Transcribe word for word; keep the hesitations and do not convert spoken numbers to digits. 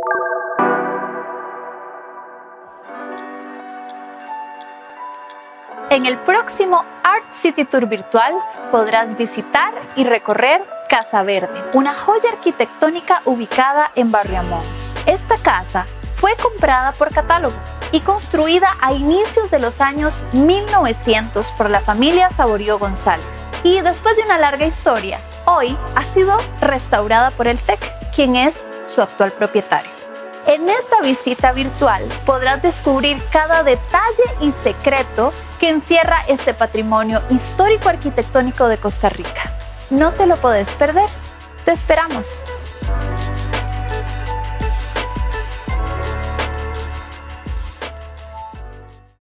En el próximo Art City Tour virtual podrás visitar y recorrer Casa Verde, una joya arquitectónica ubicada en Barrio Amón. Esta casa fue comprada por catálogo y construida a inicios de los años mil novecientos por la familia Saborío González. Y después de una larga historia, hoy ha sido restaurada por el T E C, quien es su actual propietario. En esta visita virtual podrás descubrir cada detalle y secreto que encierra este patrimonio histórico arquitectónico de Costa Rica. No te lo puedes perder. Te esperamos.